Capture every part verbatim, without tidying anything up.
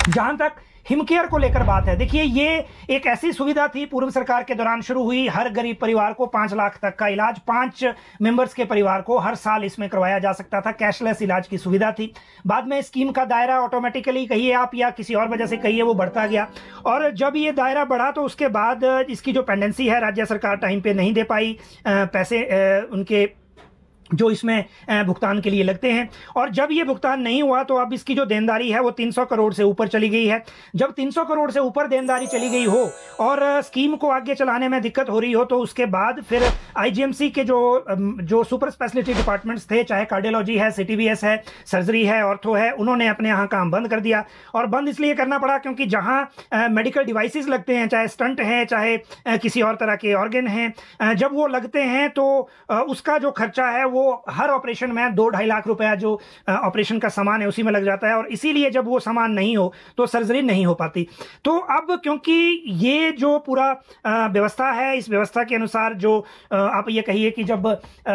जहां तक हिमकेयर को लेकर बात है, देखिए ये एक ऐसी सुविधा थी पूर्व सरकार के दौरान शुरू हुई। हर गरीब परिवार को पांच लाख तक का इलाज पांच मेंबर्स के परिवार को हर साल इसमें करवाया जा सकता था। कैशलेस इलाज की सुविधा थी। बाद में स्कीम का दायरा ऑटोमेटिकली कहिए आप या किसी और वजह से कहिए वो बढ़ता गया, और जब ये दायरा बढ़ा तो उसके बाद इसकी जो पेंडेंसी है राज्य सरकार टाइम पे नहीं दे पाई पैसे उनके जो इसमें भुगतान के लिए लगते हैं, और जब ये भुगतान नहीं हुआ तो अब इसकी जो देनदारी है वो तीन सौ करोड़ से ऊपर चली गई है। जब तीन सौ करोड़ से ऊपर देनदारी चली गई हो और स्कीम को आगे चलाने में दिक्कत हो रही हो तो उसके बाद फिर आईजीएमसी के जो जो सुपर स्पेशलिटी डिपार्टमेंट्स थे, चाहे कार्डियोलॉजी है, सीटीबीएस है, सर्जरी है, ऑर्थो है, उन्होंने अपने यहाँ काम बंद कर दिया। और बंद इसलिए करना पड़ा क्योंकि जहाँ मेडिकल डिवाइसेस लगते हैं, चाहे स्टंट हैं, चाहे किसी और तरह के ऑर्गन हैं, जब वो लगते हैं तो उसका जो खर्चा है वो हर ऑपरेशन में दो ढाई लाख रुपया जो ऑपरेशन का सामान है उसी में लग जाता है, और इसीलिए जब वो सामान नहीं हो तो सर्जरी नहीं हो पाती। तो अब क्योंकि ये जो पूरा व्यवस्था है, इस व्यवस्था के अनुसार जो आप ये कहिए कि जब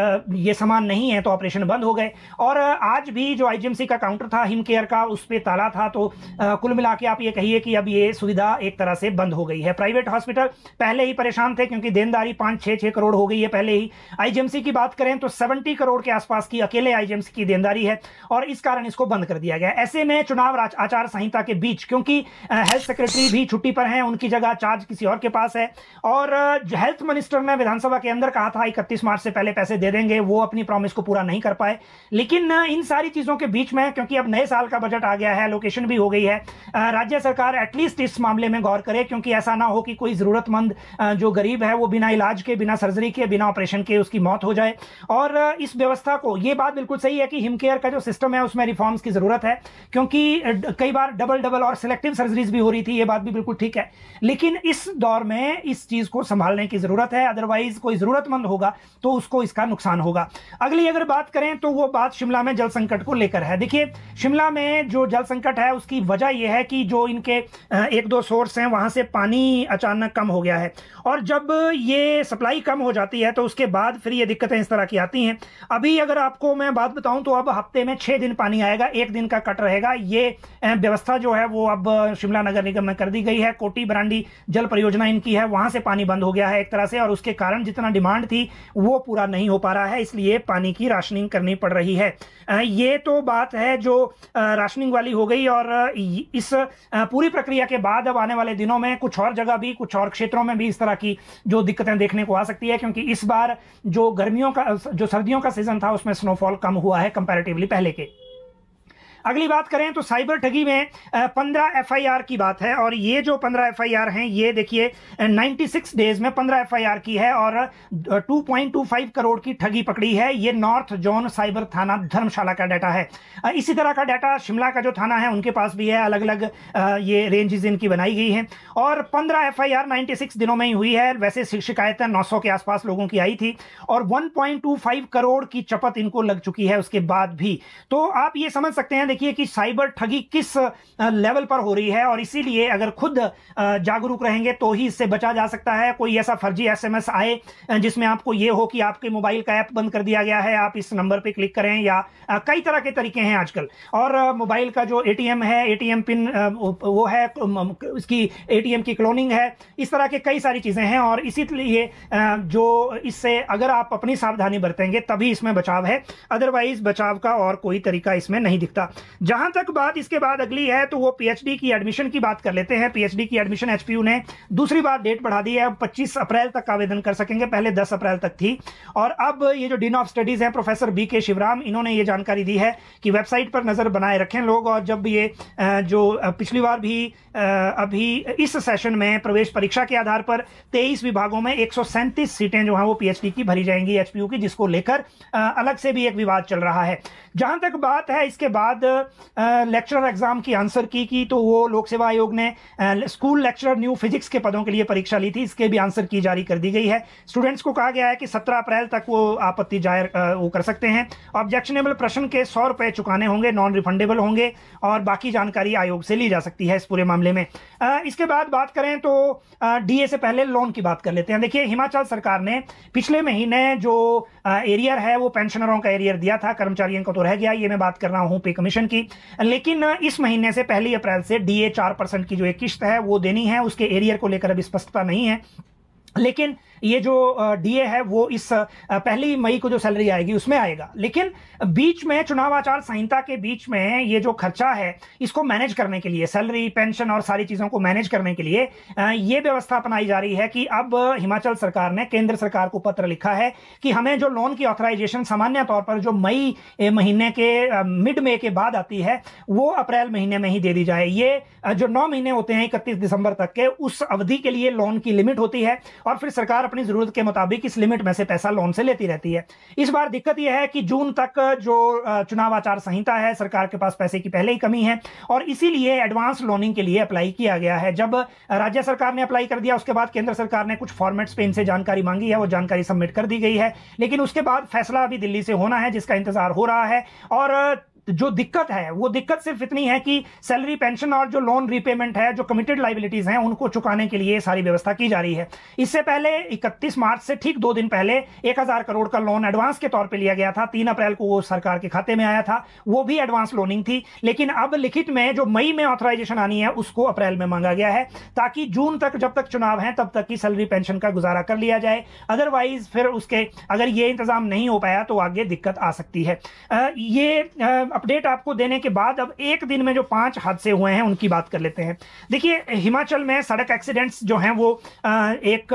ये सामान नहीं है तो ऑपरेशन बंद हो गए, और आज भी जो आईजीएमसी का काउंटर था हिमकेयर का उस पर ताला था। तो कुल मिला के आप ये कहिए कि अब ये सुविधा एक तरह से बंद हो गई है। प्राइवेट हॉस्पिटल पहले ही परेशान थे क्योंकि देनदारी पांच छह छह करोड़ हो गई है पहले ही। आईजीएमसी की बात करें तो सत्तर करोड़ के आसपास की अकेले आईजीएमसी की देनदारी है, और इस कारण इसको बंद कर दिया गया। ऐसे में चुनाव आचार संहिता के बीच, क्योंकि हेल्थ सेक्रेटरी भी छुट्टी पर हैं, उनकी जगह चार्ज किसी और के पास है, और हेल्थ मिनिस्टर ने विधानसभा के अंदर कहा था इकतीस मार्च से पहले पैसे दे देंगे, वो अपनी प्रॉमिस को पूरा नहीं कर पाए। लेकिन इन सारी चीजों के बीच में क्योंकि अब नए साल का बजट आ गया है, लोकेशन भी हो गई है, राज्य सरकार एटलीस्ट इस मामले में गौर करे, क्योंकि ऐसा ना हो कि कोई जरूरतमंद जो गरीब है वो बिना इलाज के, बिना सर्जरी के, बिना ऑपरेशन के उसकी मौत हो जाए। और इस व्यवस्था को, ये बात बिल्कुल सही है कि हिमकेयर का जो सिस्टम है उसमें रिफॉर्म्स की जरूरत है, क्योंकि कई बार डबल डबल और सिलेक्टिव सर्जरीज भी हो रही थी, ये बात भी बिल्कुल ठीक है। लेकिन इस दौर में इस चीज को संभालने की जरूरत है, अदरवाइज कोई जरूरतमंद होगा तो उसको इसका नुकसान होगा। अगली अगर बात करें तो वो बात शिमला में जल संकट को लेकर है। देखिए शिमला में जो जल संकट है उसकी वजह यह है कि जो इनके एक दो सोर्स हैं वहां से पानी अचानक कम हो गया है, और जब ये सप्लाई कम हो जाती है तो उसके बाद फिर ये दिक्कतें इस तरह की आती हैं। अभी अगर आपको मैं बात बताऊं तो अब हफ्ते में छह दिन पानी आएगा, एक दिन का कट रहेगा। ये व्यवस्था जो है वो अब शिमला नगर निगम में कर दी गई है। कोटी बरांडी जल परियोजना इनकी है, वहां से पानी बंद हो गया है एक तरह से, और उसके कारण जितना डिमांड थी वो पूरा नहीं हो पा रहा है, इसलिए पानी की राशनिंग करनी पड़ रही है। ये तो बात है जो राशनिंग वाली हो गई, और इस पूरी प्रक्रिया के बाद अब आने वाले दिनों में कुछ और जगह भी, कुछ और क्षेत्रों में भी इस तरह की जो दिक्कतें देखने को आ सकती है, क्योंकि इस बार जो गर्मियों का, जो सर्दियों का सीजन था उसमें स्नोफॉल कम हुआ है कंपैरेटिवली पहले के। अगली बात करें तो साइबर ठगी में पंद्रह एफआईआर की बात है, और ये जो पंद्रह एफआईआर हैं ये देखिए छियानवे डेज में पंद्रह एफआईआर की है और दो पॉइंट दो पाँच करोड़ की ठगी पकड़ी है। ये नॉर्थ जोन साइबर थाना धर्मशाला का डाटा है। इसी तरह का डाटा शिमला का जो थाना है उनके पास भी है, अलग अलग ये रेंजेस इनकी बनाई गई हैं, और पंद्रह एफआईआर छियानवे दिनों में ही हुई है। वैसे शिकायतें नौ सौ के आसपास लोगों की आई थी, और एक पॉइंट दो पाँच करोड़ की चपत इनको लग चुकी है उसके बाद भी। तो आप ये समझ सकते हैं देखिए कि साइबर ठगी किस लेवल पर हो रही है, और इसीलिए अगर खुद जागरूक रहेंगे तो ही इससे बचा जा सकता है। कोई ऐसा फर्जी एसएमएस आए जिसमें आपको ये हो कि आपके मोबाइल का ऐप बंद कर दिया गया है, आप इस नंबर पे क्लिक करें, या कई तरह के तरीके हैं आजकल। और मोबाइल का जो एटीएम है, एटीएम पिन वो है, इसकी एटीएम की क्लोनिंग है, इस तरह के कई सारी चीजें हैं, और इसीलिए जो इससे अगर आप अपनी सावधानी बरतेंगे तभी इसमें बचाव है, अदरवाइज बचाव का और कोई तरीका इसमें नहीं दिखता। जहां तक बात इसके बाद अगली है तो वो पीएचडी की एडमिशन की बात कर लेते हैं। पीएचडी की एडमिशन एचपीयू ने दूसरी बार डेट बढ़ा दी है, अब पच्चीस अप्रैल तक आवेदन कर सकेंगे, पहले दस अप्रैल तक थी। और अब ये जो डीन ऑफ स्टडीज है प्रोफेसर बी के शिवराम, इन्होंने ये जानकारी दी है कि वेबसाइट पर नजर बनाए रखें लोग, और जब ये जो पिछली बार भी अभी इस सेशन में प्रवेश परीक्षा के आधार पर तेईस विभागों में एक सौ सैंतीस सीटें जो हैं वो पीएचडी की भरी जाएंगी एचपीयू की, जिसको लेकर अलग से भी एक विवाद चल रहा है। जहां तक बात है इसके बाद लेक्चरर एग्जाम की आंसर की की तो वो लोक सेवा आयोग ने स्कूल लेक्चरर न्यू फिजिक्स के पदों के लिए परीक्षा ली थी, इसके भी आंसर की जारी कर दी गई है। स्टूडेंट्स को कहा गया है कि सत्रह अप्रैल तक वो आपत्ति जाहिर वो कर सकते हैं। ऑब्जेक्शनेबल प्रश्न के सौ रुपए चुकाने होंगे, नॉन रिफंडेबल होंगे, और बाकी जानकारी आयोग से ली जा सकती है इस पूरे मामले में। इसके बाद बात करें तो डीए से पहले लोन की बात कर लेते हैं। देखिए हिमाचल सरकार ने पिछले महीने जो एरियर है वो पेंशनरों का एरियर दिया था, कर्मचारियों को तो रह गया, ये मैं बात कर रहा हूं पे कमीशन कमीशन की। लेकिन इस महीने से पहली अप्रैल से डीए चार परसेंट की जो एक किश्त है वो देनी है, उसके एरियर को लेकर अभी स्पष्टता नहीं है। लेकिन ये जो डीए है वो इस पहली मई को जो सैलरी आएगी उसमें आएगा। लेकिन बीच में चुनाव आचार संहिता के बीच में ये जो खर्चा है इसको मैनेज करने के लिए, सैलरी पेंशन और सारी चीज़ों को मैनेज करने के लिए ये व्यवस्था अपनाई जा रही है कि अब हिमाचल सरकार ने केंद्र सरकार को पत्र लिखा है कि हमें जो लोन की ऑथराइजेशन सामान्य तौर पर जो मई महीने के मिड मई के बाद आती है वो अप्रैल महीने में ही दे दी जाए। ये जो नौ महीने होते हैं इकतीस दिसंबर तक के, उस अवधि के लिए लोन की लिमिट होती है और फिर सरकार अपनी जरूरत के मुताबिक इस लिमिट में से पैसा लोन से लेती रहती है। इस बार दिक्कत यह है कि जून तक जो चुनाव आचार संहिता है सरकार के पास पैसे की पहले ही कमी है और इसीलिए एडवांस लोनिंग के लिए अप्लाई किया गया है। जब राज्य सरकार ने अप्लाई कर दिया उसके बाद केंद्र सरकार ने कुछ फॉर्मेट्स पे इनसे जानकारी मांगी है, वो जानकारी सबमिट कर दी गई है। लेकिन उसके बाद फैसला अभी दिल्ली से होना है जिसका इंतजार हो रहा है। और जो दिक्कत है वो दिक्कत सिर्फ इतनी है कि सैलरी पेंशन और जो लोन रीपेमेंट है, जो कमिटेड लाइबिलिटीज हैं, उनको चुकाने के लिए सारी व्यवस्था की जा रही है। इससे पहले इकतीस मार्च से ठीक दो दिन पहले एक हजार करोड़ का लोन एडवांस के तौर पे लिया गया था। तीन अप्रैल को वो सरकार के खाते में आया था, वो भी एडवांस लोनिंग थी। लेकिन अब लिखित में जो मई में ऑथराइजेशन आनी है उसको अप्रैल में मांगा गया है ताकि जून तक, जब तक चुनाव है तब तक की सैलरी पेंशन का गुजारा कर लिया जाए। अदरवाइज फिर उसके अगर ये इंतजाम नहीं हो पाया तो आगे दिक्कत आ सकती है। ये अपडेट आपको देने के बाद अब एक दिन में जो पांच हादसे हुए हैं उनकी बात कर लेते हैं। देखिए, हिमाचल में सड़क एक्सीडेंट्स जो हैं वो एक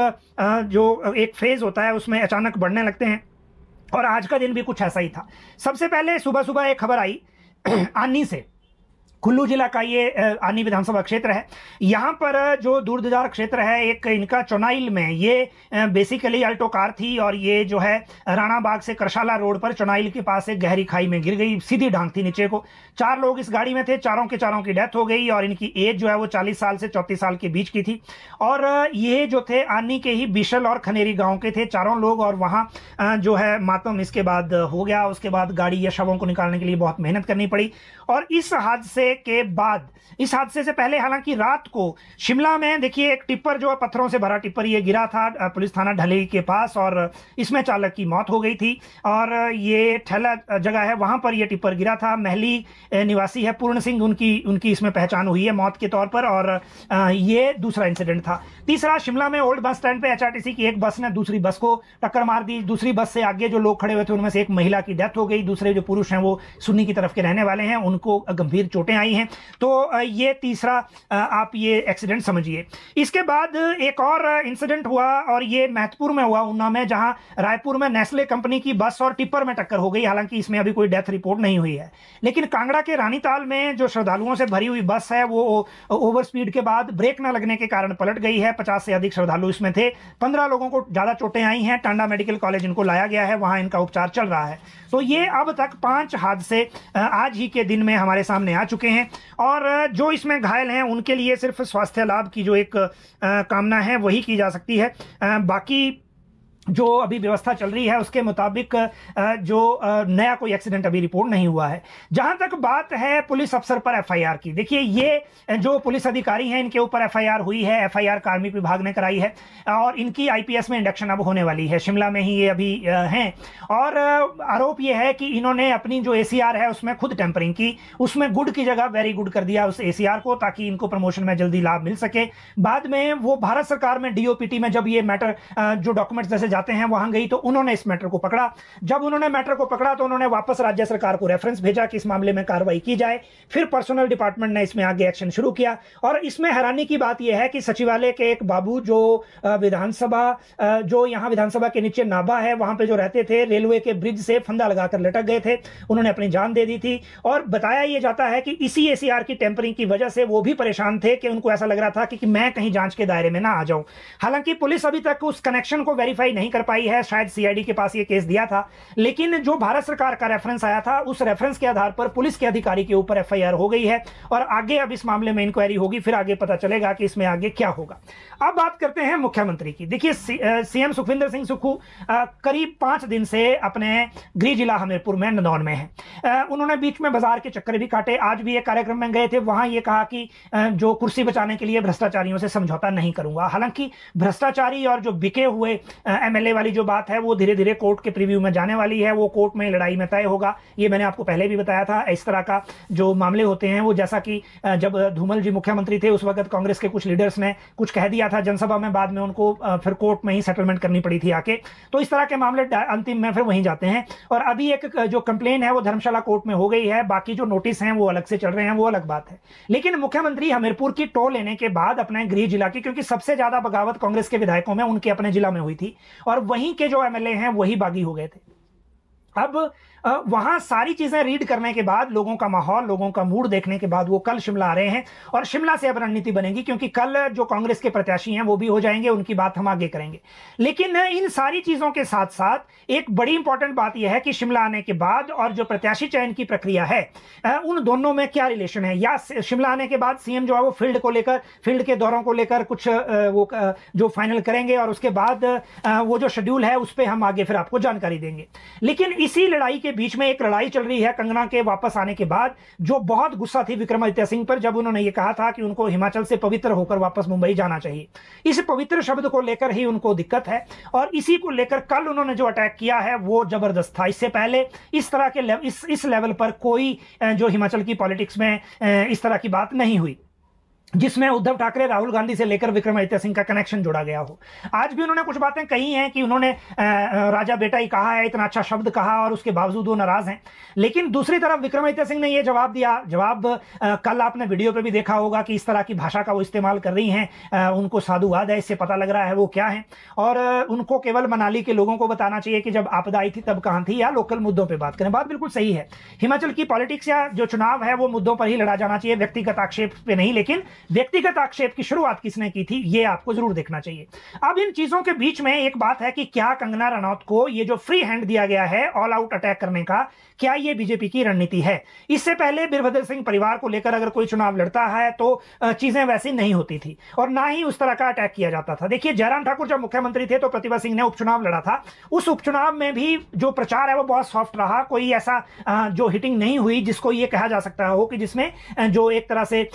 जो एक फेज होता है उसमें अचानक बढ़ने लगते हैं और आज का दिन भी कुछ ऐसा ही था। सबसे पहले सुबह सुबह एक खबर आई आनी से, कुल्लू जिला का ये आनी विधानसभा क्षेत्र है। यहाँ पर जो दूरदराज क्षेत्र है एक इनका चौनाइल में, ये बेसिकली अल्टो कार थी और ये जो है राणा बाग से करशाला रोड पर चौनाइल के पास एक गहरी खाई में गिर गई, सीधी ढांक थी नीचे को। चार लोग इस गाड़ी में थे, चारों के चारों की डेथ हो गई और इनकी एज जो है वो चालीस साल से चौंतीस साल के बीच की थी। और ये जो थे आनी के ही बिशल और खनेरी गाँव के थे चारों लोग और वहाँ जो है मातम इसके बाद हो गया। उसके बाद गाड़ी या शवों को निकालने के लिए बहुत मेहनत करनी पड़ी। और इस हादसे के बाद, इस हादसे से पहले हालांकि रात को शिमला में देखिए एक टिप्पर जो पत्थरों से भरा टिप्पर ये गिरा था पुलिस थाना ढलेई के पास और इसमें चालक की मौत हो गई थी। और ये ठेला जगह है वहां पर ये टिप्पर गिरा था। महली निवासी है पूर्ण सिंह, उनकी उनकी इसमें पहचान हुई है मौत के तौर पर। और ये दूसरा इंसिडेंट था। तीसरा, शिमला में ओल्ड बस स्टैंड पे एचआरटीसी की एक बस ने दूसरी बस को टक्कर मार दी। दूसरी बस से आगे जो लोग खड़े हुए थे उनमें से एक महिला की डेथ हो गई। दूसरे जो पुरुष हैं वो सुन्नी की तरफ के रहने वाले हैं, उनको गंभीर चोटें आई हैं। तो ये तीसरा आप ये एक्सीडेंट समझिए। इसके बाद एक और इंसिडेंट हुआ और ये महतपुर में हुआ, ऊना में, जहां रायपुर में नेस्ले कंपनी की बस और टिप्पर में टक्कर हो गई। हालांकि इसमें अभी कोई डेथ रिपोर्ट नहीं हुई है। लेकिन कांगड़ा के रानीताल में जो श्रद्धालुओं से भरी हुई बस है वो ओवर स्पीड के बाद ब्रेक न लगने के कारण पलट गई है। पचास से अधिक श्रद्धालु इसमें थे। पंद्रह लोगों को ज्यादा चोटें आई हैं। टांडा मेडिकल कॉलेज इनको लाया गया है, वहां इनका उपचार चल रहा है। तो ये अब तक पांच हादसे आज ही के दिन में हमारे सामने आ चुके हैं और जो इसमें घायल हैं उनके लिए सिर्फ स्वास्थ्य लाभ की जो एक कामना है वही की जा सकती है। बाकी जो अभी व्यवस्था चल रही है उसके मुताबिक जो नया कोई एक्सीडेंट अभी रिपोर्ट नहीं हुआ है। जहां तक बात है पुलिस अफसर पर एफआईआर की, देखिए ये जो पुलिस अधिकारी हैं इनके ऊपर एफआईआर हुई है। एफआईआर कार्मिक विभाग ने कराई है और इनकी आईपीएस में इंडक्शन अब होने वाली है। शिमला में ही ये अभी हैं और आरोप ये है कि इन्होंने अपनी जो एसीआर है उसमें खुद टेम्परिंग की, उसमें गुड की जगह वेरी गुड कर दिया उस एसीआर को ताकि इनको प्रमोशन में जल्दी लाभ मिल सके। बाद में वो भारत सरकार में डीओपीटी में जब ये मैटर जो डॉक्यूमेंट्स जैसे जाते हैं वहां गई तो उन्होंने इस मैटर को पकड़ा। जब उन्होंने मैटर को पकड़ा तो उन्होंने वापस राज्य सरकार को रेफरेंस भेजा कि इस मामले में कार्रवाई की जाए। फिर पर्सनल डिपार्टमेंट ने इसमें आगे एक्शन शुरू किया। और इसमें हैरानी की बात यह है कि सचिवालय के एक बाबू जो विधानसभा जो यहां विधानसभा के नीचे नाबा है वहां पे जो रहते थे, रेलवे के ब्रिज से फंदा लगाकर लटक गए थे। उन्होंने अपनी जान दे दी थी और बताया यह जाता है कि इसी एसीआर की टेम्परिंग की वजह से वो भी परेशान थे कि उनको ऐसा लग रहा था कि, कि मैं कहीं जांच के दायरे में ना आ जाऊं। हालांकि पुलिस अभी तक उस कनेक्शन को वेरीफाई नहीं कर पाई है। शायद सीआईडी के पास ये केस दिया था, लेकिन जो भारत सरकार का रेफरेंस आया था उस रेफरेंस के आधार पर पुलिस के अधिकारी के ऊपर एफआईआर हो गई है और आगे अब इस मामले में इंक्वायरी होगी। फिर आगे पता चलेगा कि इसमें आगे क्या होगा। अब बात करते हैं मुख्यमंत्री की। देखिए, सीएम सुखविंदर सिंह सुक्खू करीब पांच दिन से अपने गृह जिला हमीरपुर में नदौन में है। उन्होंने बीच में बाजार के चक्कर भी काटे। आज भी एक कार्यक्रम में गए थे, वहां ये कहा कि जो कुर्सी बचाने के लिए भ्रष्टाचारियों से समझौता नहीं करूंगा। हालांकि भ्रष्टाचारी और जो बिके हुए एमएलए वाली जो बात है वो धीरे धीरे कोर्ट के प्रीव्यू में जाने वाली है, वो कोर्ट में लड़ाई में तय होगा। ये मैंने आपको पहले भी बताया था। इस तरह का जो मामले होते हैं वो, जैसा कि जब धूमल जी मुख्यमंत्री थे उस वक्त कांग्रेस के कुछ लीडर्स ने कुछ कह दिया था जनसभा में, बाद में उनको फिर कोर्ट में ही सेटलमेंट करनी पड़ी थी आके। तो इस तरह के मामले अंतिम में फिर वहीं जाते हैं। और अभी एक जो कंप्लेन है वो धर्मशाला कोर्ट में हो गई है, बाकी जो नोटिस हैं वो अलग से चल रहे हैं, वो अलग बात है। लेकिन मुख्यमंत्री हमीरपुर की टो लेने के बाद अपने गृह जिला की, क्योंकि सबसे ज्यादा बगावत कांग्रेस के विधायकों में उनके अपने जिला में हुई थी और वहीं के जो एमएलए हैं वही बागी हो गए थे। अब वहां सारी चीजें रीड करने के बाद, लोगों का माहौल, लोगों का मूड देखने के बाद वो कल शिमला आ रहे हैं और शिमला से अब रणनीति बनेगी, क्योंकि कल जो कांग्रेस के प्रत्याशी हैं वो भी हो जाएंगे, उनकी बात हम आगे करेंगे। लेकिन इन सारी चीजों के साथ साथ एक बड़ी इंपॉर्टेंट बात यह है कि शिमला आने के बाद और जो प्रत्याशी चयन की प्रक्रिया है उन दोनों में क्या रिलेशन है, या शिमला आने के बाद सीएम जो है वो फील्ड को लेकर, फील्ड के दौरों को लेकर कुछ वो जो फाइनल करेंगे और उसके बाद वो जो शेड्यूल है उस पर हम आगे फिर आपको जानकारी देंगे। लेकिन इसी लड़ाई के बीच में एक लड़ाई चल रही है कंगना के वापस आने के बाद, जो बहुत गुस्सा थी विक्रमादित्य सिंह पर जब उन्होंने ये कहा था कि उनको हिमाचल से पवित्र होकर वापस मुंबई जाना चाहिए। इस पवित्र शब्द को लेकर ही उनको दिक्कत है और इसी को लेकर कल उन्होंने जो अटैक किया है वो जबरदस्त था। इससे पहले इस तरह के लेव, इस इस लेवल पर कोई जो हिमाचल की पॉलिटिक्स में इस तरह की बात नहीं हुई जिसमें उद्धव ठाकरे, राहुल गांधी से लेकर विक्रमादित्य सिंह का कनेक्शन जुड़ा गया हो। आज भी उन्होंने कुछ बातें कही हैं कि उन्होंने राजा बेटा ही कहा है, इतना अच्छा शब्द कहा और उसके बावजूद वो नाराज हैं। लेकिन दूसरी तरफ विक्रमादित्य सिंह ने यह जवाब दिया, जवाब कल आपने वीडियो पे भी देखा होगा कि इस तरह की भाषा का वो इस्तेमाल कर रही हैं, उनको साधुवाद है, इससे पता लग रहा है वो क्या है। और उनको केवल मनाली के लोगों को बताना चाहिए कि जब आपदा आई थी तब कहां थी, या लोकल मुद्दों पर बात करें। बात बिल्कुल सही है। हिमाचल की पॉलिटिक्स या जो चुनाव है वो मुद्दों पर ही लड़ा जाना चाहिए, व्यक्तिगत आक्षेप पे नहीं। लेकिन व्यक्तिगत आक्षेप की शुरुआत किसने की थी ये आपको जरूर देखना चाहिए। अब इन चीजों के बीच में एक बात है कि क्या कंगना रनौत को ये जो फ्री हैंड दिया गया है ऑल आउट अटैक करने का, क्या ये बीजेपी की रणनीति है? इससे पहले वीरभद्र सिंह परिवार को लेकर अगर कोई चुनाव लड़ता है तो चीजें वैसी नहीं होती थी और ना ही उस तरह का अटैक किया जाता था। देखिए, जयराम ठाकुर जब मुख्यमंत्री थे तो प्रतिभा सिंह ने उपचुनाव लड़ा था। उस उपचुनाव में भी जो प्रचार है वो बहुत सॉफ्ट रहा, कोई ऐसा जो हिटिंग नहीं हुई जिसको ये कहा जा सकता हो कि जिसमें जो एक तरह से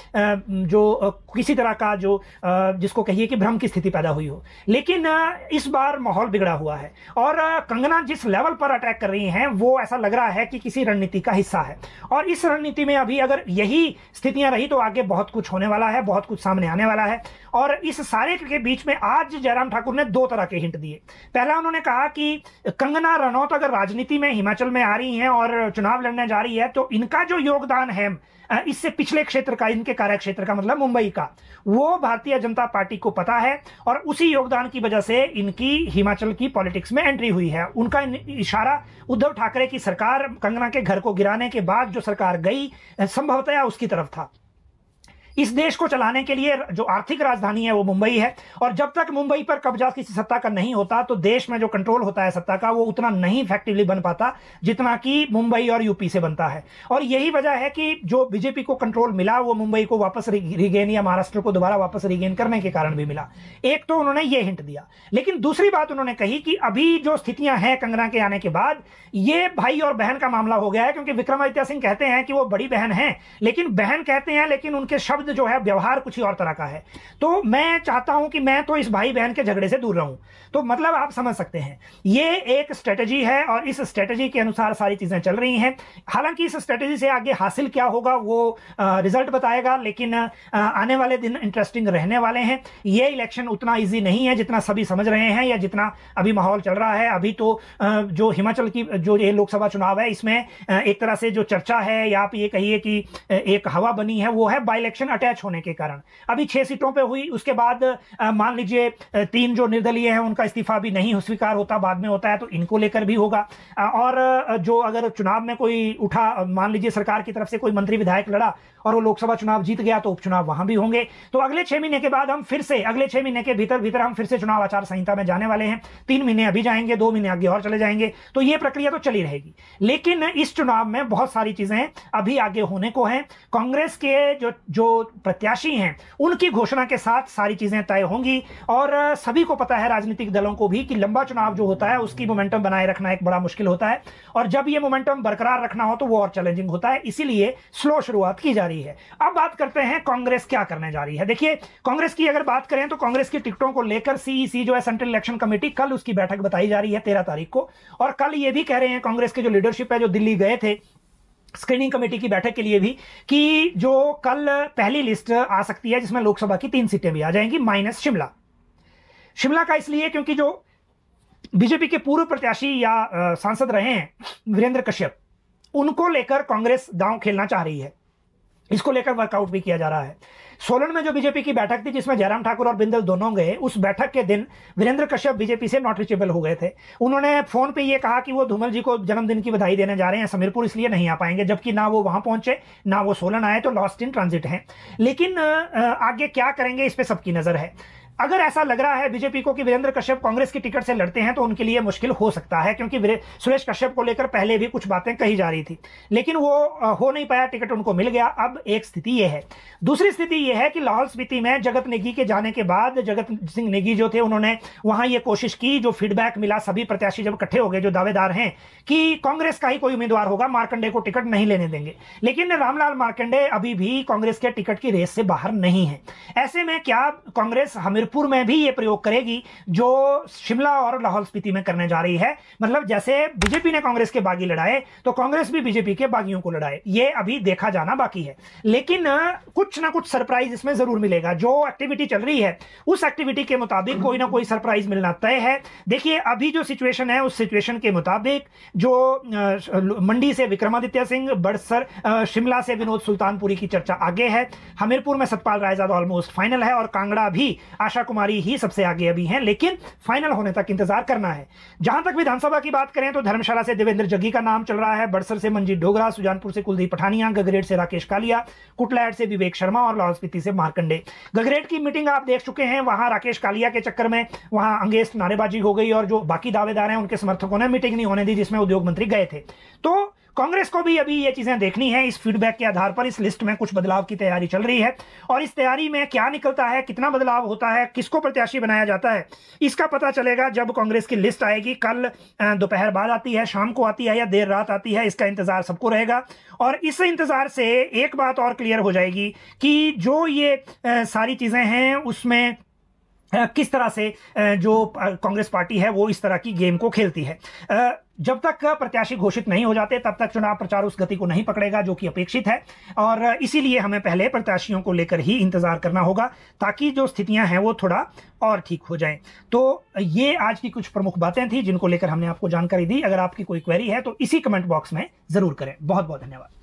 जो किसी तरह का जो जिसको कहिए कि भ्रम की स्थिति पैदा हुई हो। लेकिन इस बार माहौल बिगड़ा हुआ है और कंगना जिस लेवल पर अटैक कर रही हैं वो ऐसा लग रहा है कि किसी रणनीति का हिस्सा है। और इस रणनीति में अभी अगर यही स्थितियां रही तो आगे बहुत कुछ होने वाला है, बहुत कुछ सामने आने वाला है। और इस सारे के बीच में आज जयराम ठाकुर ने दो तरह के हिंट दिए। पहला उन्होंने कहा कि कंगना रनौत अगर राजनीति में हिमाचल में आ रही हैं और चुनाव लड़ने जा रही है तो इनका जो योगदान है इससे पिछले क्षेत्र का, इनके कार्य क्षेत्र का मतलब मुंबई का, वो भारतीय जनता पार्टी को पता है और उसी योगदान की वजह से इनकी हिमाचल की पॉलिटिक्स में एंट्री हुई है। उनका इशारा उद्धव ठाकरे की सरकार कंगना के घर को गिराने के बाद जो सरकार गई संभवतः उसकी तरफ था। इस देश को चलाने के लिए जो आर्थिक राजधानी है वो मुंबई है और जब तक मुंबई पर कब्जा किसी सत्ता का नहीं होता तो देश में जो कंट्रोल होता है सत्ता का वो उतना नहीं इफेक्टिवली बन पाता जितना कि मुंबई और यूपी से बनता है। और यही वजह है कि जो बीजेपी को कंट्रोल मिला वो मुंबई को वापस रिगेन या महाराष्ट्र को दोबारा वापस रिगेन करने के कारण भी मिला। एक तो उन्होंने ये हिंट दिया, लेकिन दूसरी बात उन्होंने कही कि अभी जो स्थितियां हैं कंगना के आने के बाद ये भाई और बहन का मामला हो गया है, क्योंकि विक्रमादित्य सिंह कहते हैं कि वो बड़ी बहन है, लेकिन बहन कहते हैं लेकिन उनके शब्द जो है व्यवहार कुछ ही और तरह का है। तो मैं चाहता हूं कि मैं तो इस भाई बहन के झगड़े से दूर रहूं। तो मतलब आप समझ सकते हैं ये एक स्ट्रेटजी है और इस स्ट्रेटजी के अनुसार सारी चीजें चल रही हैं। हालांकि इस स्ट्रेटजी से आगे हासिल क्या होगा वो रिजल्ट बताएगा, लेकिन आ, आने वाले दिन इंटरेस्टिंग रहने वाले हैं। ये इलेक्शन उतना ईजी नहीं है जितना सभी समझ रहे हैं या जितना अभी माहौल चल रहा है। अभी तो आ, जो हिमाचल की जो ये लोकसभा चुनाव है इसमें एक तरह से जो चर्चा है या आप ये कहिए कि एक हवा बनी है वो है बाई इलेक्शन अटैच होने के कारण। अभी छह सीटों पे हुई, उसके बाद मान लीजिए तीन जो निर्दलीय हैं उनका इस्तीफा भी नहीं स्वीकार होता, बाद में होता है, तो इनको लेकर भी होगा। और जो अगर चुनाव में कोई उठा, मान लीजिए सरकार की तरफ से कोई मंत्री विधायक लड़ा और वो लोकसभा चुनाव जीत गया तो उपचुनाव वहां भी होंगे। तो अगले छह महीने के बाद हम फिर से अगले छह महीने के भीतर भीतर हम फिर से चुनाव आचार संहिता में जाने वाले हैं। तीन महीने अभी जाएंगे, दो महीने आगे और चले जाएंगे, तो ये प्रक्रिया तो चली रहेगी। लेकिन इस चुनाव में बहुत सारी चीजें अभी आगे होने को हैं। कांग्रेस के जो जो प्रत्याशी हैं उनकी घोषणा के साथ सारी चीजें तय होंगी और सभी को पता है राजनीतिक दलों को भी कि लंबा चुनाव जो होता है उसकी मोमेंटम बनाए रखना एक बड़ा मुश्किल होता है और जब ये मोमेंटम बरकरार रखना हो तो वो और चैलेंजिंग होता है। इसीलिए स्लो शुरुआत की जा रही है। रही है। अब बात करते हैं कांग्रेस क्या करने जा रही है। देखिए, कांग्रेस की अगर बात करें तो कांग्रेस की टिकटों को लेकर सीईसी जो है, सेंट्रल इलेक्शन कमेटी, कल उसकी बैठक बताई जा रही है तेरह तारीख को। और कल ये भी कह रहे हैं कांग्रेस के जो लीडरशिप है, जो दिल्ली गए थे स्क्रीनिंग कमेटी की बैठक के लिए भी, कि जो कल पहली लिस्ट आ सकती है जिसमें लोकसभा की तीन सीटें भी आ जाएंगी, माइनस शिमला। शिमला का इसलिए क्योंकि जो बीजेपी के पूर्व प्रत्याशी या आ, सांसद रहे हैं वीरेंद्र कश्यप, उनको लेकर कांग्रेस दांव खेलना चाह रही है। इसको लेकर वर्कआउट भी किया जा रहा है। सोलन में जो बीजेपी की बैठक थी जिसमें जयराम ठाकुर और बिंदल दोनों गए, उस बैठक के दिन वीरेंद्र कश्यप बीजेपी से नॉट रीचेबल हो गए थे। उन्होंने फोन पे ये कहा कि वो धूमल जी को जन्मदिन की बधाई देने जा रहे हैं समीरपुर, इसलिए नहीं आ पाएंगे, जबकि ना वो वहां पहुंचे ना वो सोलन आए, तो लॉस्ट इन ट्रांजिट हैं। लेकिन आगे क्या करेंगे इस पे सबकी नजर है। अगर ऐसा लग रहा है बीजेपी को कि वीरेंद्र कश्यप कांग्रेस की टिकट से लड़ते हैं तो उनके लिए मुश्किल हो सकता है, क्योंकि सुरेश कश्यप को लेकर पहले भी कुछ बातें कही जा रही थी, लेकिन वो हो नहीं पाया, टिकट उनको मिल गया। अब एक स्थिति यह है। दूसरी स्थिति यह है कि लाहौल स्पीति में जगत नेगी के जाने के बाद जगत सिंह नेगी जो थे, उन्होंने वहां ये कोशिश की, जो फीडबैक मिला, सभी प्रत्याशी जब इकट्ठे हो गए जो दावेदार हैं कि कांग्रेस का ही कोई उम्मीदवार होगा, मार्कंडे को टिकट नहीं लेने देंगे, लेकिन रामलाल मार्कंडे अभी भी कांग्रेस के टिकट की रेस से बाहर नहीं है। ऐसे में क्या कांग्रेस हमीरपुर में भी ये प्रयोग करेगी जो शिमला और लाहौल स्पीति में करने जा रही है? मतलब जैसे बीजेपी ने कांग्रेस के बागी लड़ाए तो कांग्रेस भी बीजेपी के बागियों को लड़ाए, ये अभी देखा जाना बाकी है। लेकिन कुछ ना कुछ सरप्राइज इसमें जरूर मिलेगा। जो एक्टिविटी चल रही है उस एक्टिविटी के मुताबिक कोई ना कोई सरप्राइज मिलना तय है। देखिए, अभी जो सिचुएशन है उस सिचुएशन के मुताबिक जो मंडी से विक्रमादित्य सिंह, बड़सर शिमला से विनोद सुल्तानपुरी की चर्चा आगे है, हमीरपुर में सतपाल रायजादा ऑलमोस्ट फाइनल है, और कांगड़ा भी आशा कुमारी ही सबसे आगे अभी हैं, लेकिन फाइनल होने तक इंतजार करना है। जहां तक विधानसभा की बात करें तो धर्मशाला से देवेंद्र जग्गी का नाम चल रहा है, बड़सर से मंजीत डोगरा, सुजानपुर से कुलदीप पठानिया, गगरेट से राकेश कालिया, कुटलैट से विवेक शर्मा और लाहौल स्पीति से मार्कंडे। गगरेट की मीटिंग आप देख चुके हैं, वहां राकेश कालिया के चक्कर में वहां अंगेस्ट नारेबाजी हो गई, और जो बाकी दावेदार हैं उनके समर्थकों ने मीटिंग नहीं होने दी जिसमें उद्योग मंत्री गए थे। तो कांग्रेस को भी अभी ये चीजें देखनी है। इस फीडबैक के आधार पर इस लिस्ट में कुछ बदलाव की तैयारी चल रही है, और इस तैयारी में क्या निकलता है, कितना बदलाव होता है, किसको प्रत्याशी बनाया जाता है, इसका पता चलेगा जब कांग्रेस की लिस्ट आएगी। कल दोपहर बाद आती है, शाम को आती है या देर रात आती है, इसका इंतजार सबको रहेगा। और इस इंतजार से एक बात और क्लियर हो जाएगी कि जो ये सारी चीजें हैं उसमें किस तरह से जो कांग्रेस पार्टी है वो इस तरह की गेम को खेलती है। जब तक प्रत्याशी घोषित नहीं हो जाते तब तक चुनाव प्रचार उस गति को नहीं पकड़ेगा जो कि अपेक्षित है, और इसीलिए हमें पहले प्रत्याशियों को लेकर ही इंतजार करना होगा ताकि जो स्थितियां हैं वो थोड़ा और ठीक हो जाएं। तो ये आज की कुछ प्रमुख बातें थी जिनको लेकर हमने आपको जानकारी दी। अगर आपकी कोई क्वेरी है तो इसी कमेंट बॉक्स में जरूर करें। बहुत बहुत धन्यवाद।